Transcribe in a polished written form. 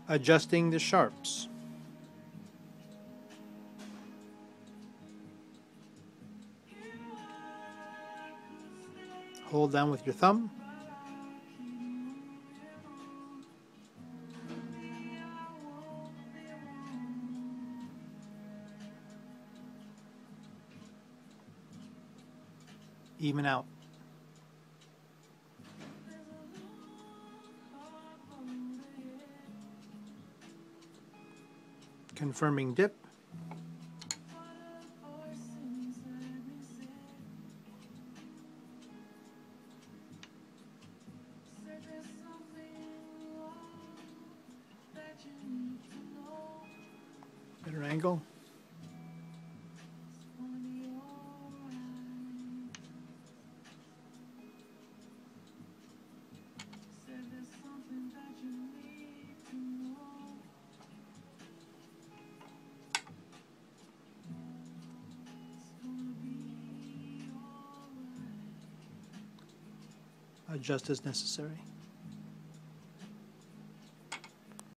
Adjusting the sharps. Hold down with your thumb. Even out. Confirming dip. Better angle. Adjust as necessary.